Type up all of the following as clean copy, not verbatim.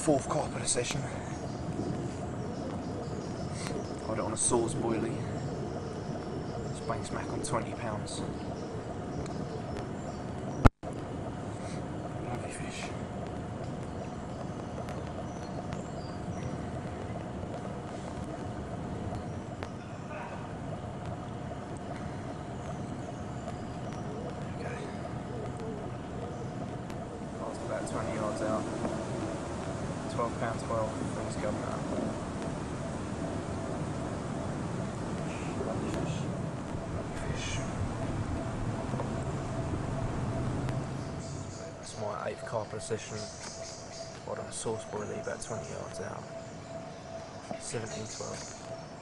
fourth carp of the session. Got it on a Saws boilie. Just bang smack on £20. Lovely fish. About 20 yards out. £12.12. Things going up. Lovely fish. Lovely fish. That's my 8th carp of the session. Got on a Saws boilie about 20 yards out. 17.12.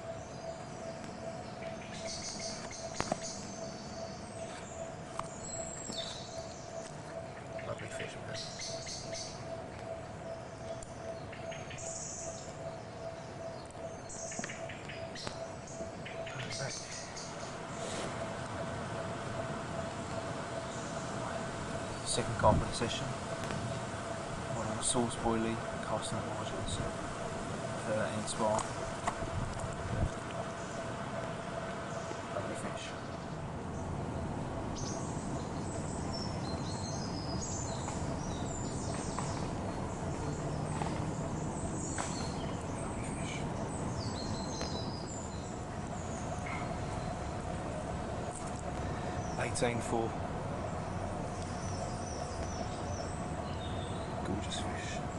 Lovely fish, man. Back. Second carp of the session. One on a Saws boilie, casting margins. 13 spar. Lovely fish. Lovely fish. 18.4. Gorgeous fish.